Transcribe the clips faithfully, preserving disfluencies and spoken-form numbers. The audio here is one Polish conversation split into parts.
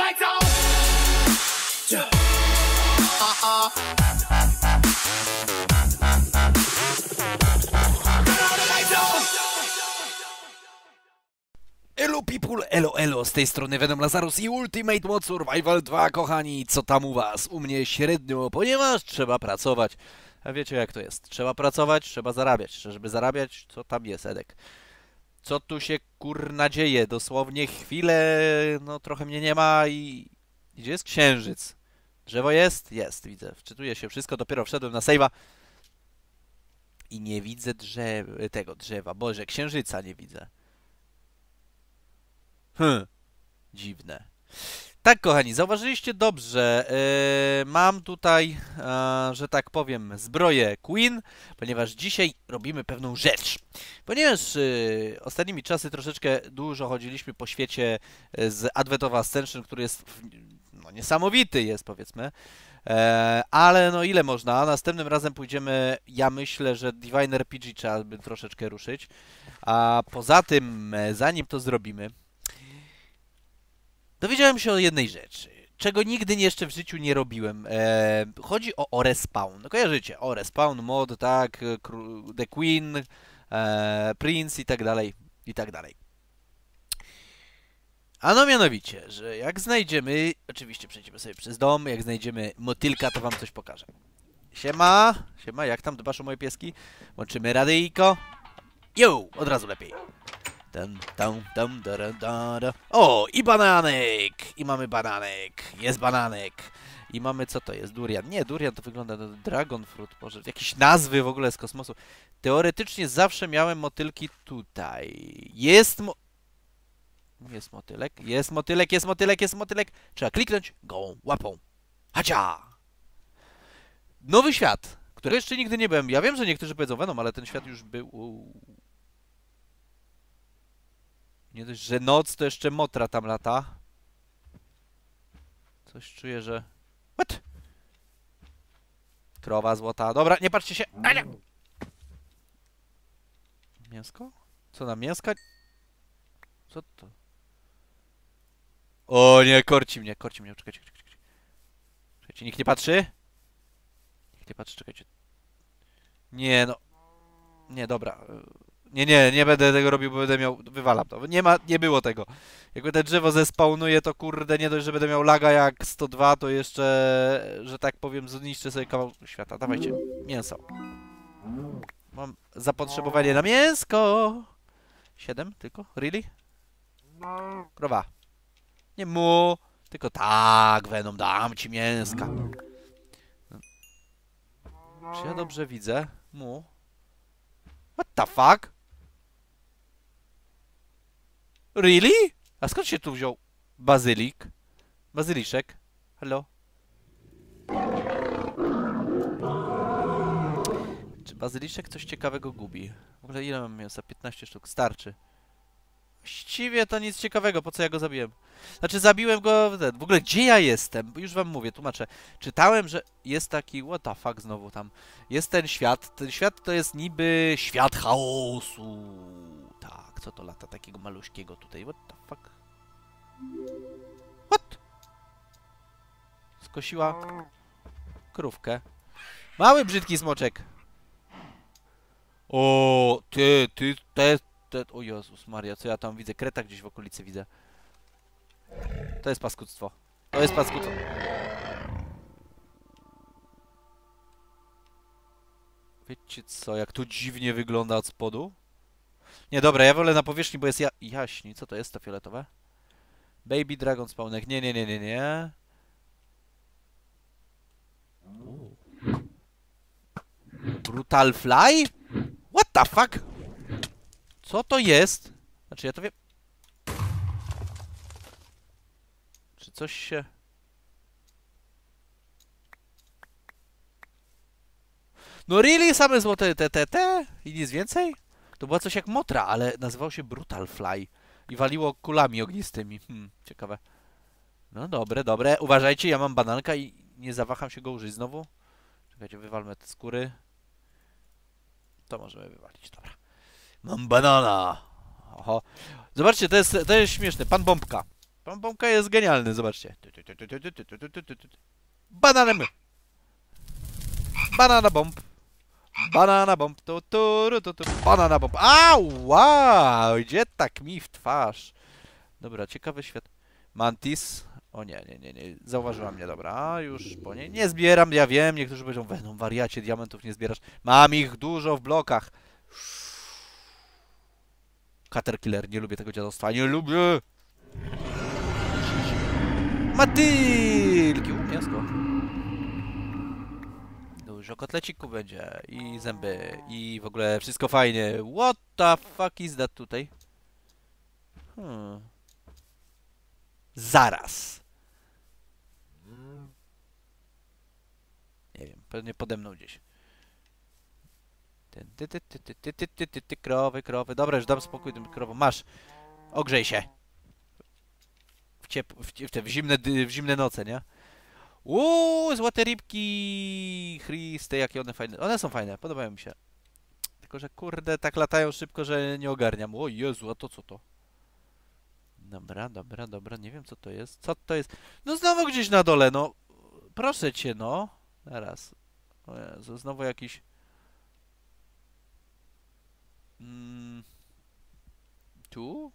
Elo people, elo elo, z tej strony Venom Lazarus i Ultimate Mod Survival dwa, kochani, co tam u was? U mnie średnio, ponieważ trzeba pracować. A wiecie jak to jest, trzeba pracować, trzeba zarabiać. Żeby zarabiać, co tam jest, Edek? Co tu się kurna dzieje? Dosłownie chwilę, no trochę mnie nie ma i... Gdzie jest księżyc? Drzewo jest? Jest, widzę. Wczytuję się wszystko, dopiero wszedłem na save'a. I nie widzę drzew... tego drzewa, Boże, księżyca nie widzę. Hm, dziwne. Tak, kochani, zauważyliście dobrze, yy, mam tutaj, yy, że tak powiem, zbroję Queen, ponieważ dzisiaj robimy pewną rzecz. Ponieważ yy, ostatnimi czasy troszeczkę dużo chodziliśmy po świecie z Advent of Ascension, który jest no, niesamowity jest, powiedzmy. Yy, ale no ile można? Następnym razem pójdziemy, ja myślę, że Divine R P G trzeba by troszeczkę ruszyć. A poza tym, zanim to zrobimy, dowiedziałem się o jednej rzeczy, czego nigdy jeszcze w życiu nie robiłem. Eee, chodzi o Orespawn. No, kojarzycie? Orespawn, mod, tak, The Queen, e, Prince i tak dalej, i tak dalej. Ano mianowicie, że jak znajdziemy, oczywiście przejdziemy sobie przez dom, jak znajdziemy motylka, to wam coś pokażę. Siema, siema, jak tam dbasz o moje pieski? Łączymy radyjko. Jo, od razu lepiej. Dum, dum, dum, da, da, da. O, i bananek! I mamy bananek. Jest bananek. I mamy, co to jest? Durian. Nie, durian to wygląda na dragon fruit. Boże, jakieś nazwy w ogóle z kosmosu. Teoretycznie zawsze miałem motylki tutaj. Jest mo... Jest motylek. Jest motylek, jest motylek, jest motylek. Trzeba kliknąć gołą łapą. Hacia! Nowy świat, który jeszcze nigdy nie byłem. Ja wiem, że niektórzy powiedzą Venom, ale ten świat już był... Nie dość, że noc, to jeszcze motra tam lata. Coś czuję, że... What? Krowa złota. Dobra, nie patrzcie się. Ania! Mięsko? Co na mięska? Co to? O nie, korci mnie, korci mnie. Czekajcie, czekajcie. Czekajcie, nikt nie patrzy? Nikt nie patrzy, czekajcie. Nie, no. Nie, dobra. Nie, nie, nie będę tego robił, bo będę miał... Wywalam to. Nie ma, nie było tego. Jakby te drzewo zespawnuje, to kurde, nie dość, że będę miał laga jak sto dwa, to jeszcze, że tak powiem, zniszczę sobie kawał świata. Dawajcie, mięso. Mam zapotrzebowanie na mięsko. Siedem tylko? Really? Krowa. Nie mu. Tylko tak, Venom, dam ci mięska. Czy ja dobrze widzę? Mu. What the fuck? Really? A skąd się tu wziął bazylik? Bazyliszek? Hello? Czy bazyliszek coś ciekawego gubi? W ogóle ile mam mięsa? piętnaście sztuk. Starczy. Właściwie to nic ciekawego. Po co ja go zabiłem? Znaczy zabiłem go... W ogóle gdzie ja jestem? Już wam mówię, tłumaczę. Czytałem, że jest taki... What the fuck znowu tam? Jest ten świat. Ten świat to jest niby świat chaosu. Tak, co to lata takiego maluśkiego tutaj? What the fuck? What? Skosiła krówkę. Mały, brzydki smoczek. O, ty, ty, te, te... O Jezus Maria, co ja tam widzę? Kreta gdzieś w okolicy widzę. To jest paskudztwo. To jest paskudztwo. Wiecie co, jak to dziwnie wygląda od spodu? Nie, dobra, ja wolę na powierzchni, bo jest ja... jaśni. Co to jest to fioletowe? Baby Dragon spawnek. Nie, nie, nie, nie, nie. Brutal Fly? What the fuck? Co to jest? Znaczy, ja to wiem... Czy coś się... No really? Same złote te, te, te? I nic więcej? To była coś jak motra, ale nazywał się Brutal Fly. I waliło kulami ognistymi. Hmm, ciekawe. No dobre, dobre. Uważajcie, ja mam bananka i nie zawaham się go użyć znowu. Czekajcie, wywalmy te skóry. To możemy wywalić, dobra. Mam banana! Oho. Zobaczcie, to jest, to jest śmieszne. Pan Bombka. Pan Bombka jest genialny, zobaczcie. Bananem! Banana bomb! Banana bomb! Tu, tu, tu, tu, banana bomb! Au! Wow! Gdzie tak mi w twarz? Dobra, ciekawy świat. Mantis. O nie, nie, nie, nie. Zauważyła mnie, dobra. Już po niej. Nie zbieram, ja wiem. Niektórzy powiedzą, weną wariacie, diamentów nie zbierasz. Mam ich dużo w blokach. Caterkiller, nie lubię tego dziadostwa. Nie lubię! Matylki! U, mięsko. Dużo kotleciku będzie. I zęby. I w ogóle wszystko fajnie. What the fuck is that tutaj? Hmm. Zaraz. Nie wiem, pewnie pode mną gdzieś. Ty, ty, ty, ty, ty, ty, ty, ty, ty, ty, krowy, krowy. Dobra, już dam spokój tym krowom. Masz. Ogrzej się. W, ciep w, w te w zimne, w zimne noce, nie? Uuu, złote rybki. Chryste, jakie one fajne. One są fajne, podobają mi się. Tylko, że kurde, tak latają szybko, że nie ogarniam. O Jezu, a to co to? Dobra, dobra, dobra, nie wiem co to jest. Co to jest? No znowu gdzieś na dole, no. Proszę cię, no. Zaraz. O Jezu, znowu jakiś... Mm. Tu?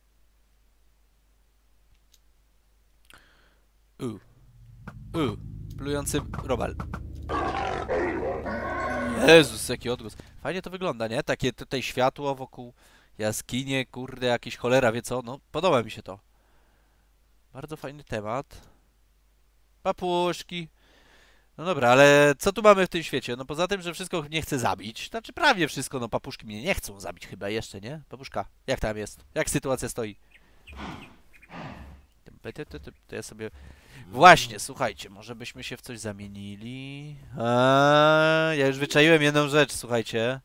U. U. Plujący robal. Jezus, jaki odgłos. Fajnie to wygląda, nie? Takie tutaj światło wokół jaskinie, kurde, jakiś cholera, wie co? No, podoba mi się to. Bardzo fajny temat. Papuszki. No dobra, ale co tu mamy w tym świecie? No poza tym, że wszystko mnie chce zabić. Znaczy prawie wszystko, no papuszki mnie nie chcą zabić chyba jeszcze, nie? Papuszka, jak tam jest? Jak sytuacja stoi? To ja sobie... Właśnie, słuchajcie, może byśmy się w coś zamienili. A, ja już wyczaiłem jedną rzecz, słuchajcie.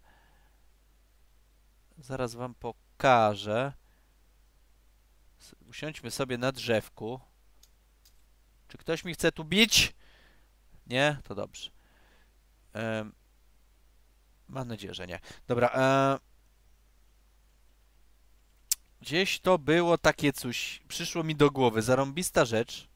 Zaraz wam pokażę. Usiądźmy sobie na drzewku. Czy ktoś mi chce tu bić? Nie? To dobrze. Um, mam nadzieję, że nie. Dobra. Um, gdzieś to było takie coś. Przyszło mi do głowy. Zarąbista rzecz.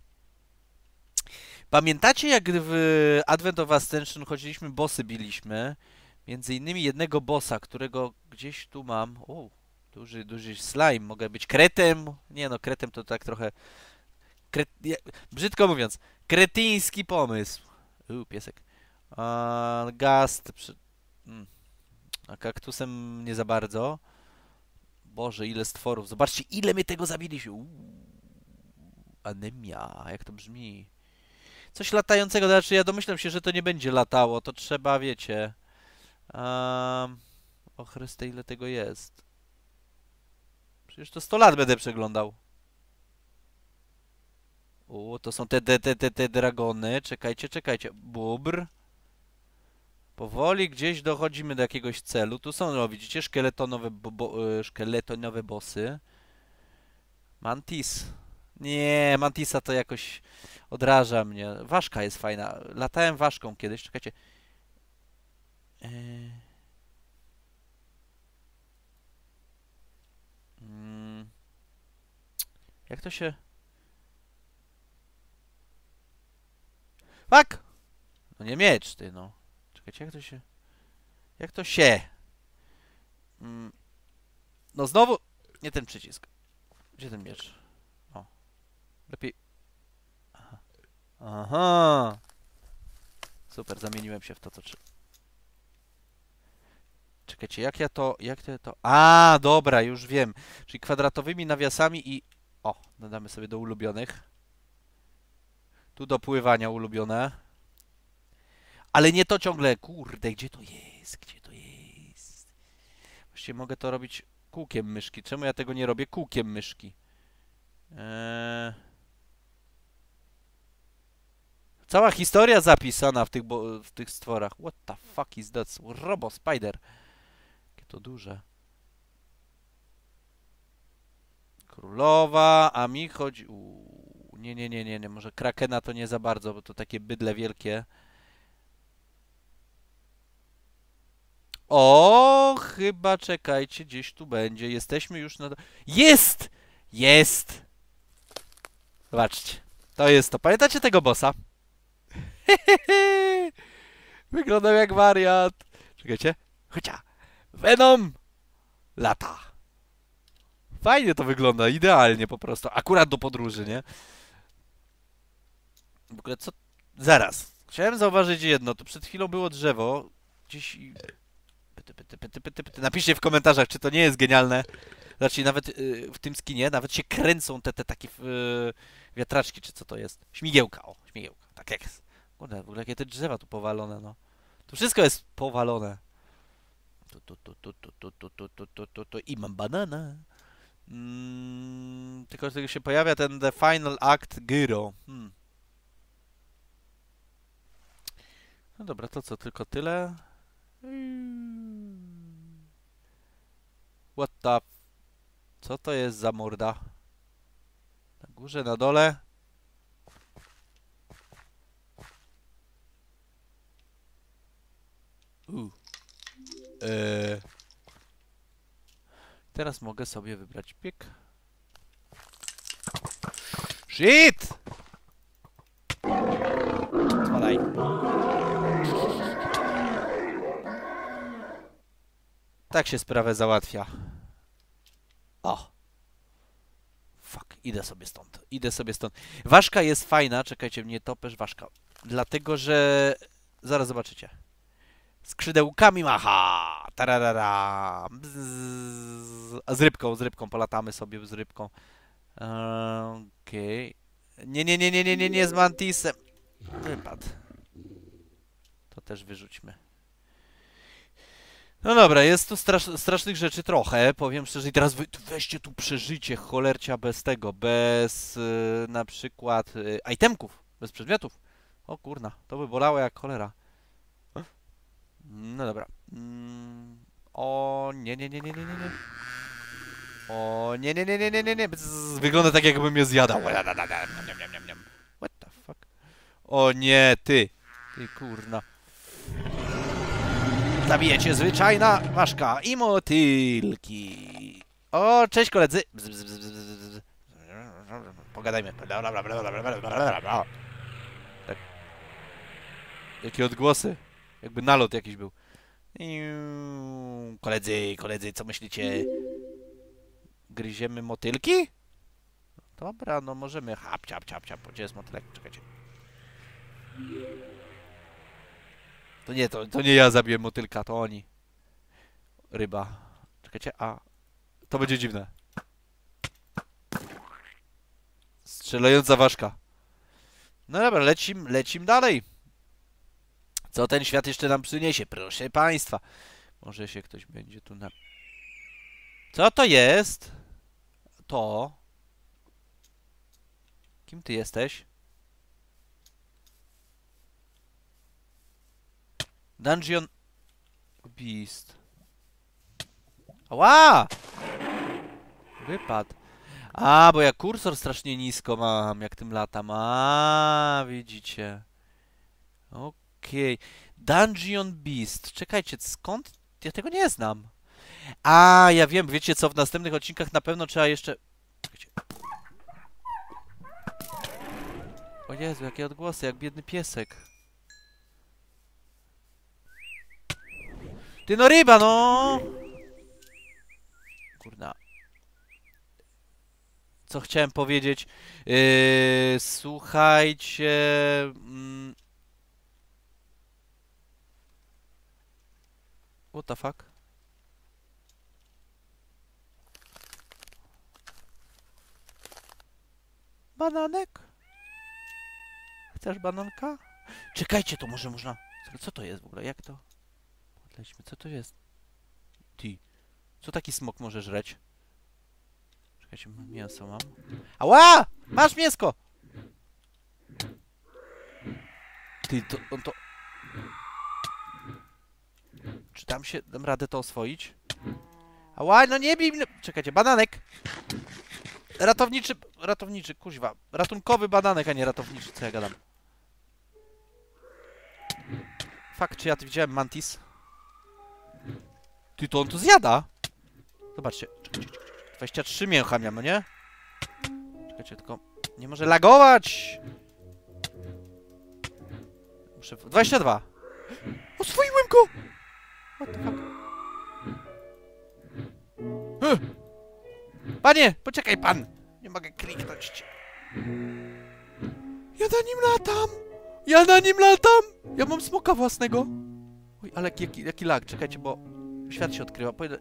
Pamiętacie, jak w Advent of Ascension chodziliśmy, bossy biliśmy? Między innymi jednego bossa, którego gdzieś tu mam. O, duży, duży slime. Mogę być kretem? Nie no, kretem to tak trochę... Kret... Brzydko mówiąc, kretyński pomysł. Uuu, piesek. A, gast. Przy... Hmm. A kaktusem nie za bardzo. Boże, ile stworów. Zobaczcie, ile my tego zabiliśmy. Uuu. Anemia, jak to brzmi. Coś latającego, znaczy ja domyślam się, że to nie będzie latało. To trzeba, wiecie... Um, o Chryste, ile tego jest. Przecież to sto lat będę przeglądał. U, to są te, te, te, te, te dragony. Czekajcie, czekajcie. Bóbr. Powoli gdzieś dochodzimy do jakiegoś celu. Tu są, no widzicie, szkieletonowe, bo, bo, szkieletonowe bossy. Mantis. Nie, Mantisa to jakoś odraża mnie. Ważka jest fajna. Latałem ważką kiedyś. Czekajcie. Eee... Hmm. Jak to się... Fuck! No nie miecz, ty, no. Czekajcie, jak to się... Jak to się... Mm. No znowu... Nie ten przycisk. Gdzie ten miecz? O. Lepiej... Aha. Aha. Super, zamieniłem się w to, co trzeba. Czekajcie, jak ja to... Jak to... to... A, dobra, już wiem. Czyli kwadratowymi nawiasami i... O, dodamy sobie do ulubionych. Tu do pływania ulubione. Ale nie to ciągle. Kurde, gdzie to jest? Gdzie to jest? Właściwie mogę to robić kółkiem myszki. Czemu ja tego nie robię kółkiem myszki? Eee... Cała historia zapisana w tych, bo, w tych stworach. What the fuck is that? Robo Spider. Jakie to duże. Królowa, a mi chodzi... Uuu, nie, nie, nie, nie, nie. Może Krakena to nie za bardzo, bo to takie bydle wielkie. O, chyba czekajcie, gdzieś tu będzie. Jesteśmy już na... Jest! Jest! Zobaczcie. To jest to. Pamiętacie tego bossa? Wyglądał jak wariat. Czekajcie. Chociaż. Venom! Lata. Fajnie to wygląda. Idealnie po prostu. Akurat do podróży, nie? W ogóle co... Zaraz. Chciałem zauważyć jedno. To przed chwilą było drzewo. Gdzieś... Pyty, pyty, pyty, pyty, pyty. Napiszcie w komentarzach, czy to nie jest genialne. Znaczy nawet yy, w tym skinie nawet się kręcą te, te takie yy, wiatraczki, czy co to jest. Śmigiełka, o, śmigiełka. Tak jak jest. Kurde, w ogóle jakie te drzewa tu powalone, no. Tu wszystko jest powalone. Tu, tu, tu, tu, tu, tu, tu, tu, tu, tu, tu, tu. I mam banana. Mm, tylko że się pojawia ten The Final Act Gyro. Hmm. No dobra, to co, tylko tyle? What the... Co to jest za morda? Na górze, na dole? Uh. Eee. Teraz mogę sobie wybrać piek. Shit! Spadaj. Tak się sprawę załatwia. O. Fuck, idę sobie stąd. Idę sobie stąd. Ważka jest fajna, czekajcie, mnie topesz ważka. Dlatego, że... Zaraz zobaczycie. Skrzydełkami macha! Tararara! Bzzz. A z rybką, z rybką polatamy sobie z rybką. Okej. Okay. Nie, nie, nie, nie, nie, nie, nie, z mantisem. Wypadł. To też wyrzućmy. No dobra, jest tu strasz, strasznych rzeczy trochę, powiem szczerze. I teraz wy, weźcie tu przeżycie, cholercia bez tego, bez yy, na przykład yy, itemków, bez przedmiotów. O kurna, to by bolało jak cholera. No dobra. Mm, o nie, nie, nie, nie, nie, nie, nie. O nie, nie, nie, nie, nie, nie, nie. Bzz, wygląda tak, jakbym je zjadał. What the fuck? O nie, ty. Ty kurna. Zabijecie zwyczajna ważka i motylki. O, cześć koledzy. Bzz, bzz, bzz, bzz, bzz. Pogadajmy. Tak. Jakie odgłosy. Jakby nalot jakiś był. Koledzy, koledzy, co myślicie? Gryziemy motylki? Dobra, no możemy. Hap, ciap, ciap, ciap. Gdzie jest motylek? Czekajcie. To nie, to, to nie ja zabiję motylka, to oni. Ryba. Czekajcie, a... To będzie dziwne. Strzelająca ważka. No dobra, lecim, lecim dalej. Co ten świat jeszcze nam przyniesie? Proszę państwa. Może się ktoś będzie tu na... Co to jest? To... Kim ty jesteś? Dungeon... Beast. Ała! Wypadł. A, bo ja kursor strasznie nisko mam, jak tym latam. A, widzicie. Okej. Okay. Dungeon Beast. Czekajcie, skąd? Ja tego nie znam. A, ja wiem, wiecie co, w następnych odcinkach na pewno trzeba jeszcze... Czekajcie. O Jezu, jakie odgłosy, jak biedny piesek. Ty no ryba, no! Kurna. Co chciałem powiedzieć? Yy, słuchajcie... Mm. What the fuck? Bananek? Chcesz bananka? Czekajcie, to może można... Co to jest w ogóle? Jak to? Podlećmy, co to jest? Ty. Co taki smok może żreć? Czekajcie, mięso mam. Ała! Masz mięsko! Ty, to... On to... Czy tam się dam radę to oswoić? Ała, no nie bij mnie! Czekajcie, bananek! Ratowniczy... Ratowniczy, kuźwa. Ratunkowy bananek, a nie ratowniczy, co ja gadam. Fakt, czy ja tu widziałem mantis? Ty, to on tu zjada? Zobaczcie. Czekajcie, czekajcie. dwadzieścia trzy mięcha miałem, no nie? Czekajcie, tylko... Nie może lagować! Muszę... dwadzieścia dwa! Oswoiłem go! What the fuck? Huh. Panie! Poczekaj pan! Nie mogę kliknąć cię. Ja na nim latam! Ja na nim latam! Ja mam smoka własnego! Oj, ale jaki, jaki lag, czekajcie, bo świat się odkrywa. Pojedę...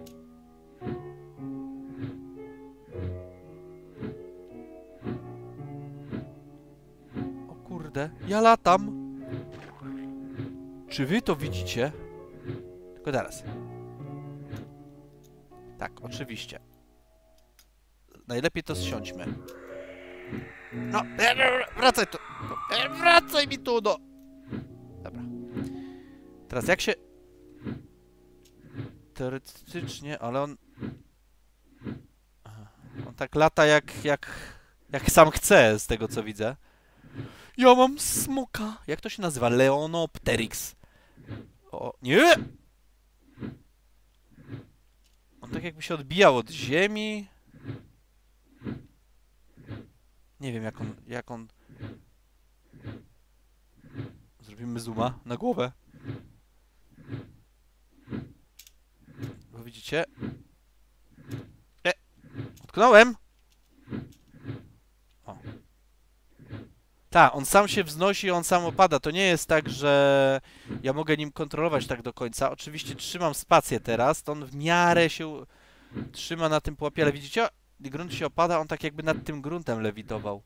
O kurde, ja latam! Czy wy to widzicie? Tylko teraz. Tak, oczywiście. Najlepiej to zsiądźmy. No, wracaj tu! Wracaj mi tu, no! Dobra. Teraz jak się... Teoretycznie, ale on... Aha. On tak lata jak, jak... Jak sam chce, z tego co widzę. Ja mam smoka! Jak to się nazywa? Leonopteryx. O, nie! On tak jakby się odbijał od ziemi. Nie wiem jak on... Jak on... Zrobimy zooma na głowę. Bo widzicie? E! Utknąłem! O. Tak, on sam się wznosi, on sam opada. To nie jest tak, że ja mogę nim kontrolować tak do końca. Oczywiście trzymam spację teraz, to on w miarę się trzyma na tym pułapie, ale widzicie? Gdy grunt się opada, on tak jakby nad tym gruntem lewitował.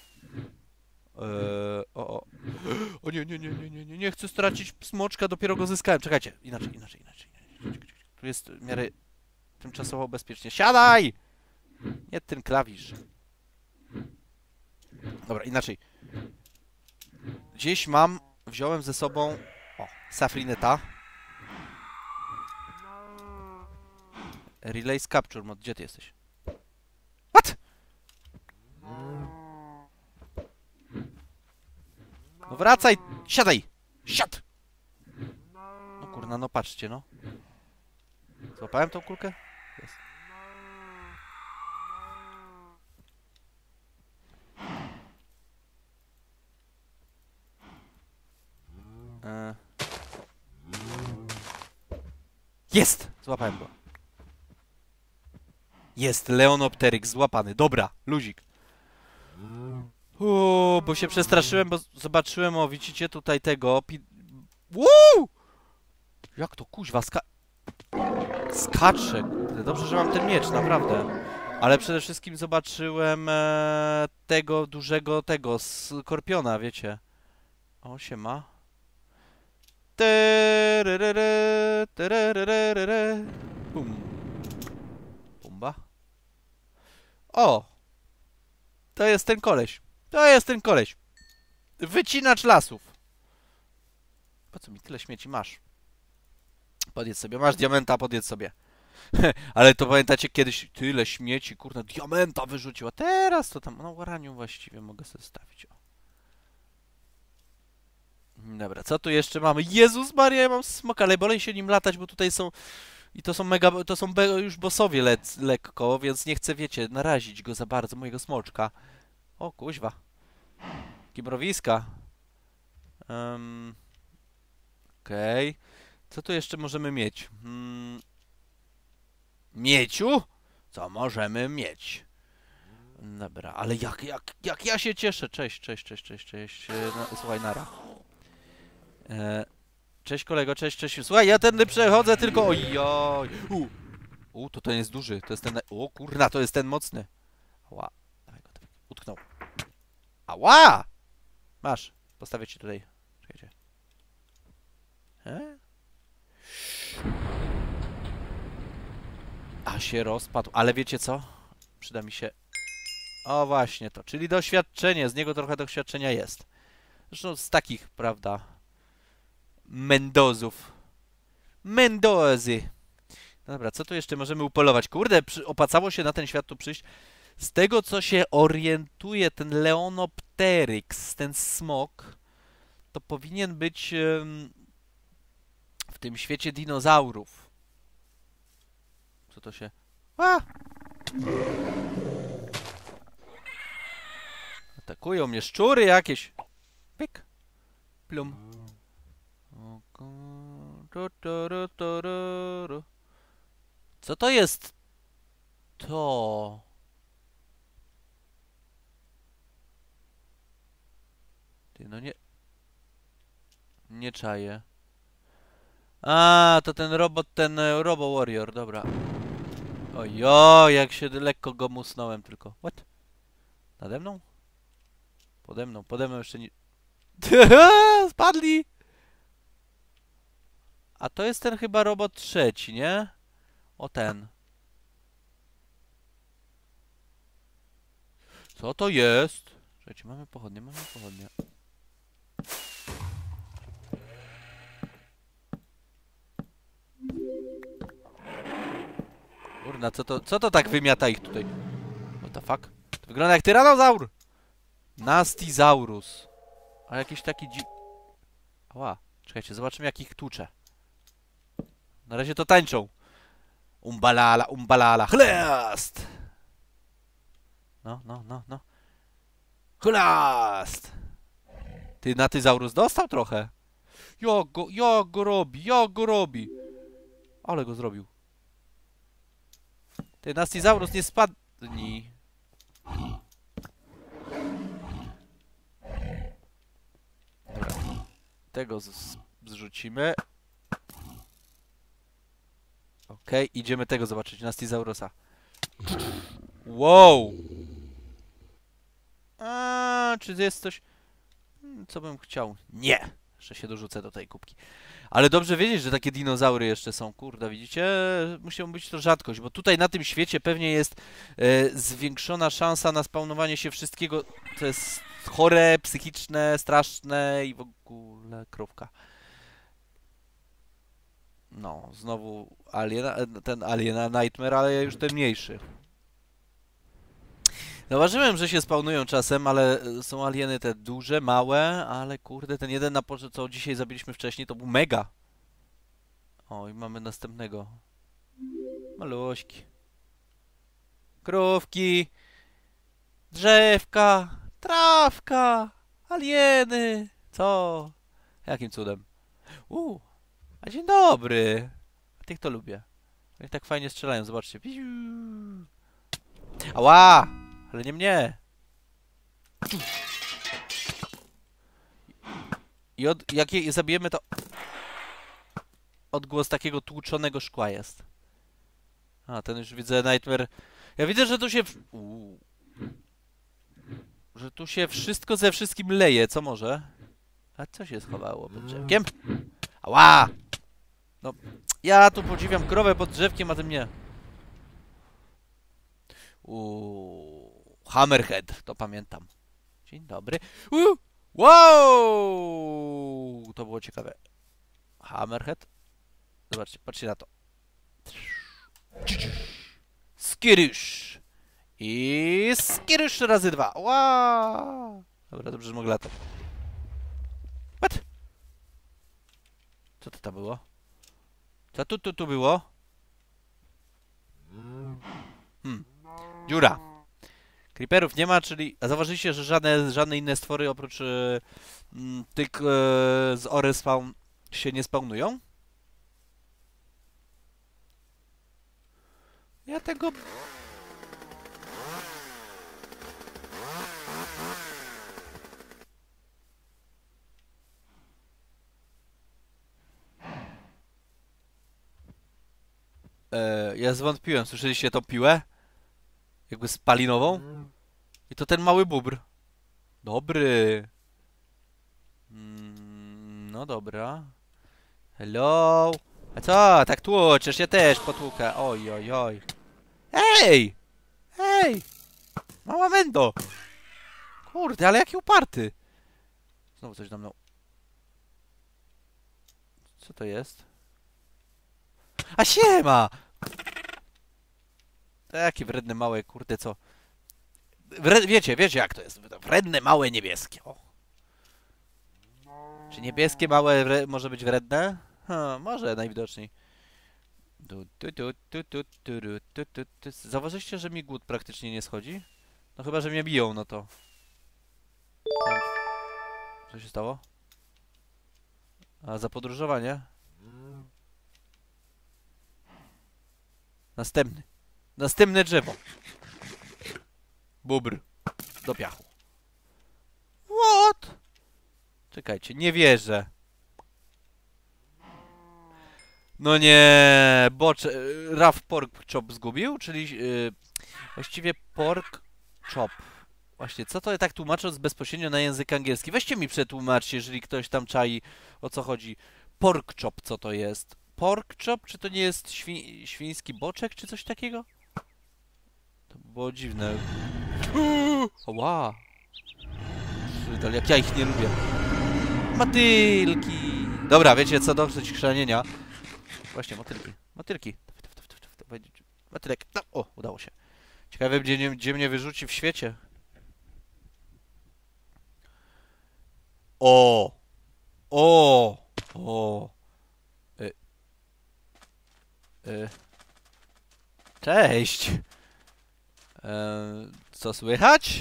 Eee, o, o. O nie, nie, nie, nie, nie, nie, nie chcę stracić smoczka, dopiero go zyskałem. Czekajcie, inaczej, inaczej, inaczej. Tu jest w miarę tymczasowo bezpiecznie. Siadaj! Nie ten klawisz. Dobra, inaczej. Gdzieś mam, wziąłem ze sobą... O, Safrineta. Relay Capture Mod, gdzie ty jesteś? What? No wracaj! Siadaj! Siad! No kurna, no patrzcie, no. Złapałem tą kulkę? Jest. E... Jest! Złapałem go. Jest, Leonopteryx złapany. Dobra, luzik. Uuu, bo się przestraszyłem, bo zobaczyłem, o widzicie tutaj tego... Pi... Uuu! Jak to kuźwa ska... Skacze, kurde. Dobrze, że mam ten miecz, naprawdę. Ale przede wszystkim zobaczyłem e, tego dużego, tego, skorpiona, wiecie. O, siema. Bum. Bumba. O! To jest ten koleś. To jest ten koleś. Wycinacz lasów. Po co mi tyle śmieci masz? Podjedz sobie. Masz diamenta, podjedz sobie. Ale to pamiętacie kiedyś tyle śmieci, kurna, diamenta wyrzuciła. Teraz to tam, no uranium właściwie mogę sobie stawić. O. Dobra, co tu jeszcze mamy? Jezus Maria, ja mam smoka, ale bolej się nim latać, bo tutaj są... I to są mega, to są już bossowie le lekko, więc nie chcę, wiecie, narazić go za bardzo, mojego smoczka. O, kuźwa. Kimrowiska. Um, Okej. Okay. Co tu jeszcze możemy mieć? Hmm. Mieciu? Co możemy mieć? Dobra, ale jak, jak, jak ja się cieszę. Cześć, cześć, cześć, cześć, cześć. No, słuchaj, nara. E, cześć kolego, cześć, cześć. Słuchaj, ja tędy przechodzę tylko... Ojoj. U, U to ten jest duży. To jest ten... O kurna, to jest ten mocny. Ała. Dawaj go, dawaj. Utknął. Ała! Masz. Postawię ci tutaj. Czekajcie. E? A się rozpadł. Ale wiecie co? Przyda mi się... O właśnie to. Czyli doświadczenie. Z niego trochę doświadczenia jest. Zresztą z takich, prawda... Mendozów. Mendozy. No dobra, co tu jeszcze możemy upolować? Kurde, przy... opłacało się na ten świat tu przyjść. Z tego, co się orientuje ten Leonopteryx, ten smok, to powinien być um, w tym świecie dinozaurów. Co to się... A! Atakują mnie szczury jakieś. Pyk. Plum. Co to jest? To... Ty, no nie... Nie czaję. A, to ten robot, ten e, Robo Warrior, dobra. Ojo, jak się lekko go musnąłem tylko. What? Nade mną? Pode mną, pode mną jeszcze nie... Spadli! A to jest ten chyba robot trzeci, nie? O ten. Co to jest? Słuchajcie, mamy pochodnie, mamy pochodnie. Kurna, co to, co to tak wymiata ich tutaj? What the fuck? To wygląda jak tyranozaur! Nastizaurus. Ale jakiś taki dzi... Ała, czekajcie, zobaczymy jak ich tłucze. Na razie to tańczą. Umbalala, umbalala, chlast! No, no, no, no. Chlast! Ty, Natyzaurus dostał trochę. Jak go, jak go robi, jak go robi. Ale go zrobił. Ty, Nastyzaurus, nie spadnij. Dobra. Tego z zrzucimy. Okej, okay, idziemy tego zobaczyć, Nastizaurusa. Wow! A, czy jest coś... Co bym chciał? Nie! Jeszcze się dorzucę do tej kubki. Ale dobrze wiedzieć, że takie dinozaury jeszcze są. Kurde, widzicie? Musi być to rzadkość, bo tutaj na tym świecie pewnie jest e, zwiększona szansa na spawnowanie się wszystkiego, co jest chore, psychiczne, straszne i w ogóle krówka. No, znowu aliena, ten Aliena Nightmare, ale już ten mniejszy. Zauważyłem, że się spawnują czasem, ale są alieny te duże, małe, ale kurde, ten jeden na porze, co dzisiaj zabiliśmy wcześniej, to był mega. O, i mamy następnego. Maluśki. Krówki. Drzewka. Trawka. Alieny. Co? Jakim cudem? Uuu. A dzień dobry. A tych to lubię. Oni tak fajnie strzelają, zobaczcie. Ała! Ale nie mnie. I od, jak je zabijemy, to odgłos takiego tłuczonego szkła jest. A, ten już widzę, Nightmare. Ja widzę, że tu się... Uuu. Że tu się wszystko ze wszystkim leje, co może? A co się schowało pod drzewkiem? Ała! No, ja tu podziwiam krowę pod drzewkiem, a ty mnie. Uuu. Hammerhead, to pamiętam. Dzień dobry. Uuu. Wow! To było ciekawe. Hammerhead. Zobaczcie, patrzcie na to. Skirysz. I skirysz razy dwa. Wow! Dobra, dobrze, że mogę latać. What? Co to tam było? Co tu, tu, tu było? Hmm. Dziura. Creeperów nie ma, czyli... A zauważyliście, że żadne, żadne inne stwory oprócz e, m, tych e, z Ory spawn się nie spawnują? Ja tego... E, ja zwątpiłem. Słyszeliście tą piłę? Jakby spalinową? I to ten mały bóbr. Dobry. Mm, no dobra. Hello? A co? Tak tłuczesz? Ja też potłukę. Oj, oj, oj. Ej! Ej! Mała Mendo! Kurde, ale jaki uparty. Znowu coś na mną. Co to jest? A siema! Takie wredne małe, kurde, co? Wred... Wiecie, wiecie jak to jest. Wredne, małe, niebieskie. O. Czy niebieskie, małe wre... może być wredne? Ha, może najwidoczniej. Tu, tu, tu, tu, tu, tu, tu, tu, tu. Zauważyliście, że mi głód praktycznie nie schodzi? No chyba, że mnie biją, no to... Tam. Co się stało? A, za podróżowanie? Następny. Następne drzewo. Bubr. Do piachu. What? Czekajcie, nie wierzę. No nie, bocze... Rough pork chop zgubił? Czyli yy, właściwie pork chop. Właśnie, co to tak tłumacząc bezpośrednio na język angielski? Weźcie mi przetłumaczcie, jeżeli ktoś tam czai, o co chodzi. Pork chop, co to jest? Pork chop? Czy to nie jest świ świński boczek, czy coś takiego? To było dziwne. Oła! Jak ja ich nie lubię. Motylki! Dobra, wiecie co, dosyć chrzanienia. Właśnie, motylki. Motylki. Motylek. No, o, udało się. Ciekawe, gdzie, gdzie mnie wyrzuci w świecie. O! O! O! Y. Y. Cześć! Eee, co słychać?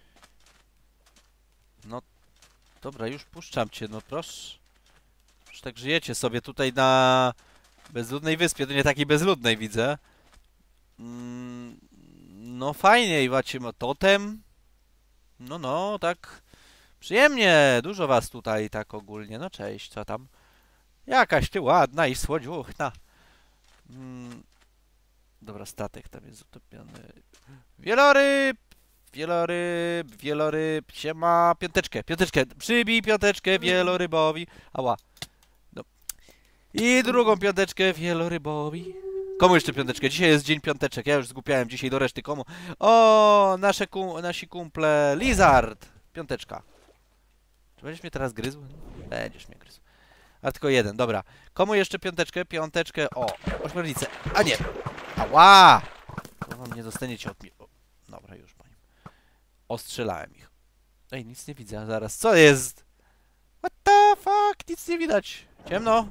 No, dobra, już puszczam cię, no proszę. Już tak żyjecie sobie tutaj na bezludnej wyspie, to nie takiej bezludnej widzę. Mm, no fajnie i macie totem. No, no, tak przyjemnie, dużo was tutaj tak ogólnie. No cześć, co tam? Jakaś ty ładna i słodziuchna. Mm, dobra, statek tam jest utopiony. Wieloryb! Wieloryb, wieloryb, siema, piąteczkę, piąteczkę, przybij piąteczkę wielorybowi. Ała. No. I drugą piąteczkę wielorybowi. Komu jeszcze piąteczkę? Dzisiaj jest dzień piąteczek, ja już zgłupiałem dzisiaj do reszty. Komu? O, nasze kum nasi kumple, Lizard, piąteczka. Czy będziesz mnie teraz gryzł? Będziesz mnie gryzł. A tylko jeden, dobra. Komu jeszcze piąteczkę? Piąteczkę, o, ośmiornicę. A nie! Ała! No wam nie dostaniecie od mnie. Dobra, już po nim. Ostrzelałem ich. Ej, nic nie widzę, zaraz. Co jest? What the fuck? Nic nie widać. Ciemno.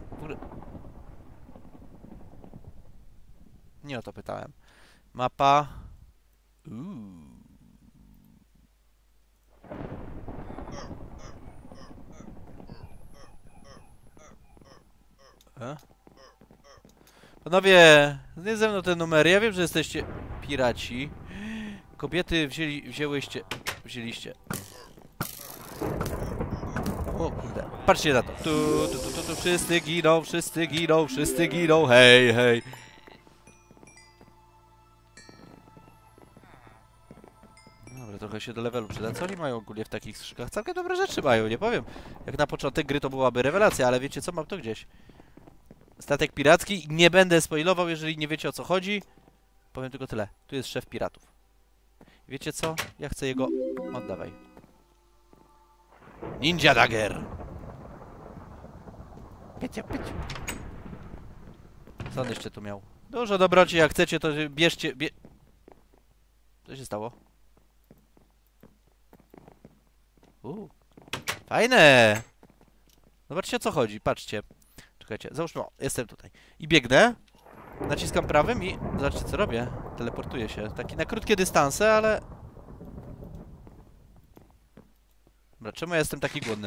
Nie o to pytałem. Mapa. Uuu. E? Panowie, nie ze mną te numery. Ja wiem, że jesteście piraci. Kobiety wzięli, wzięłyście... Wzięliście. O kurde. Patrzcie na to. Tu, tu, tu, tu, tu. Wszyscy giną, wszyscy giną, wszyscy giną. Hej, hej. Dobra, trochę się do levelu przyda. Co oni mają ogólnie w takich skrzykach? Całkiem dobre rzeczy mają, nie powiem. Jak na początek gry to byłaby rewelacja, ale wiecie co? Mam to gdzieś. Statek piracki. Nie będę spoilował, jeżeli nie wiecie o co chodzi. Powiem tylko tyle. Tu jest szef piratów. Wiecie co? Ja chcę jego... Oddawaj. Ninja Dagger! Pycia, pycia. Co on jeszcze tu miał? Dużo dobroci, jak chcecie, to bierzcie... Bie... Co się stało? Uuu. Fajne! Zobaczcie o co chodzi, patrzcie. Czekajcie, załóżmy, o, jestem tutaj. I biegnę. Naciskam prawym i... Zobaczcie co robię. Teleportuję się. Taki na krótkie dystanse, ale... Dobra, czemu ja jestem taki głodny?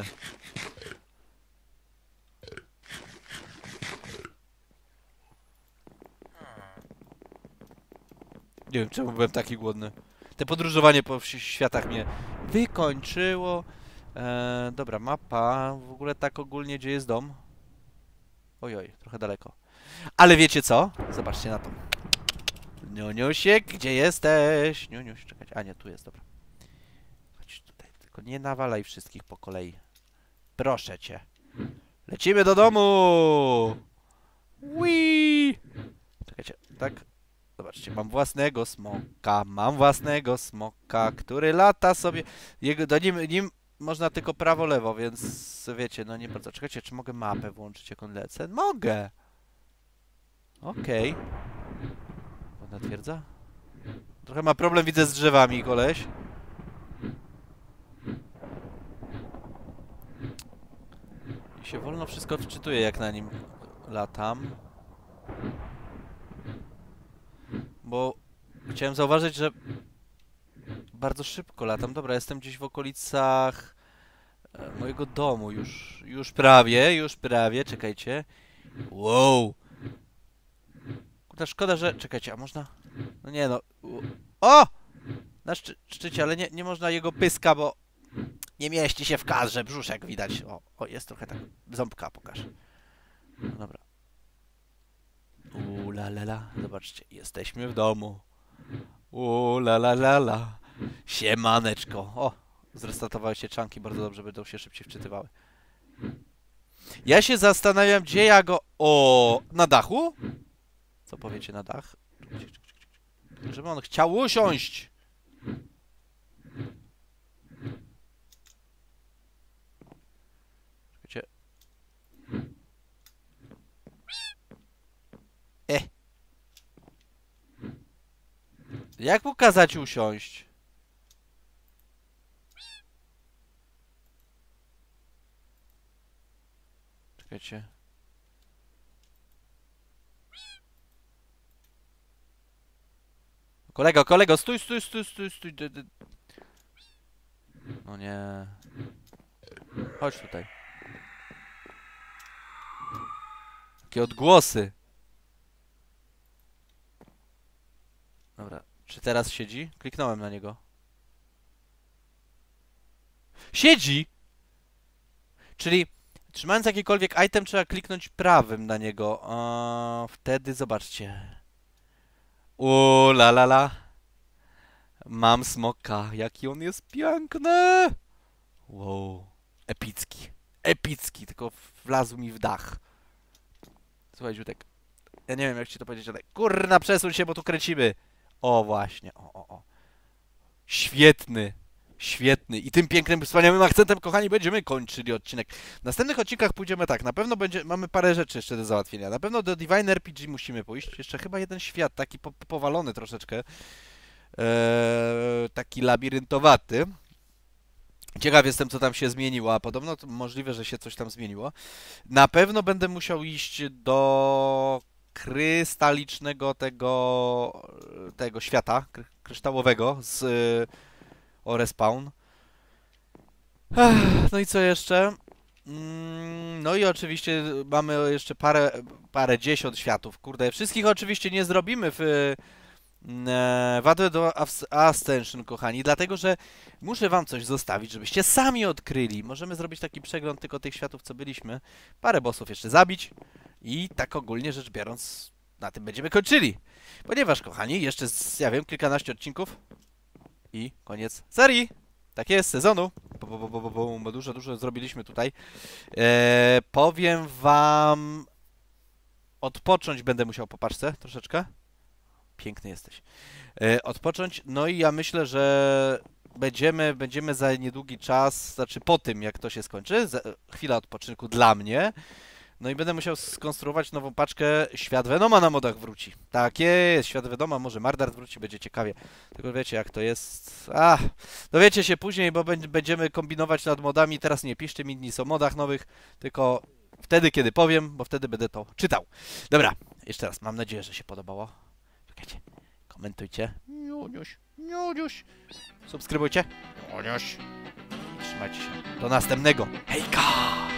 Nie wiem, czemu byłem taki głodny. Te podróżowanie po światach mnie wykończyło. Eee, dobra, mapa. W ogóle tak ogólnie, gdzie jest dom? Ojoj, trochę daleko. Ale wiecie co? Zobaczcie na to. Niuniusiek, gdzie jesteś? Niuniuś, czekać. A nie, tu jest, dobra. Chodź tutaj, tylko nie nawalaj wszystkich po kolei. Proszę cię. Lecimy do domu! Whee! Czekajcie, tak? Zobaczcie, mam własnego smoka, mam własnego smoka, który lata sobie... Jego, do nim, nim można tylko prawo-lewo, więc wiecie, no nie bardzo. Czekajcie, czy mogę mapę włączyć, jak on lecę? Mogę! Okej. Okay. Ładna twierdza? Trochę ma problem, widzę, z drzewami, koleś. I się wolno wszystko wczytuje, jak na nim latam. Bo chciałem zauważyć, że bardzo szybko latam. Dobra, jestem gdzieś w okolicach e, mojego domu już. Już prawie, już prawie. Czekajcie. Wow. Kurde, szkoda, że... Czekajcie, a można... No nie no. O! Na szczy szczycie, ale nie, nie można jego pyska, bo nie mieści się w kadrze. Brzuszek widać. O, o jest trochę tak. Ząbka pokaż. No dobra. Uuu, la la la. Zobaczcie, jesteśmy w domu. Uuu, la la la la. Siemaneczko. O, zrestartowały się czanki, bardzo dobrze, będą się szybciej wczytywały. Ja się zastanawiam, gdzie ja go... O, na dachu? Co powiecie na dach? Żeby on chciał usiąść. Czekajcie. E. Jak mu kazać usiąść? Czekajcie. Kolego, kolego, stój, stój, stój, stój, stój. No nie. Chodź tutaj. Takie odgłosy. Dobra. Czy teraz siedzi? Kliknąłem na niego. Siedzi! Czyli trzymając jakikolwiek item trzeba kliknąć prawym na niego. A, wtedy zobaczcie. Uuu, la la la. Mam smoka. Jaki on jest piękny! Wow. Epicki. Epicki. Tylko wlazł mi w dach. Słuchaj, Ziutek. Ja nie wiem, jak ci to powiedzieć, ale... Kurna, przesuń się, bo tu kręcimy. O, właśnie. O, o, o. Świetny. Świetny. I tym pięknym, wspaniałym akcentem, kochani, będziemy kończyli odcinek. W następnych odcinkach pójdziemy tak. Na pewno będzie, mamy parę rzeczy jeszcze do załatwienia. Na pewno do Divine R P G musimy pójść. Jeszcze chyba jeden świat, taki po, powalony troszeczkę. Eee, taki labiryntowaty. Ciekaw jestem, co tam się zmieniło, a podobno to możliwe, że się coś tam zmieniło. Na pewno będę musiał iść do krystalicznego tego, tego świata, kry, kryształowego z y, Orespawn. Ech, no i co jeszcze? Mm, no i oczywiście mamy jeszcze parę, parę dziesiąt światów. Kurde, wszystkich oczywiście nie zrobimy w w Advent Ascension, kochani, dlatego, że muszę wam coś zostawić, żebyście sami odkryli. Możemy zrobić taki przegląd tylko tych światów, co byliśmy. Parę bossów jeszcze zabić i tak ogólnie rzecz biorąc na tym będziemy kończyli. Ponieważ, kochani, jeszcze z, ja wiem, kilkanaście odcinków i koniec serii. Tak jest, sezonu. Bo, bo, bo, bo, bo, bo dużo, dużo zrobiliśmy tutaj. Eee, powiem wam... Odpocząć będę musiał po paczce troszeczkę. Piękny jesteś. E, odpocząć. No i ja myślę, że będziemy, będziemy za niedługi czas, znaczy po tym, jak to się skończy, za, chwila odpoczynku dla mnie. No i będę musiał skonstruować nową paczkę. Świat Venoma na modach wróci. Tak jest, Świat Venoma, może Mardart wróci, będzie ciekawie. Tylko wiecie, jak to jest. A, dowiecie się później, bo będziemy kombinować nad modami. Teraz nie piszcie mi nic o modach nowych, tylko wtedy, kiedy powiem, bo wtedy będę to czytał. Dobra, jeszcze raz, mam nadzieję, że się podobało. Czekajcie, komentujcie. Niuniuś, niuniuś. Subskrybujcie. Niuniuś. Trzymajcie się. Do następnego. Hejka!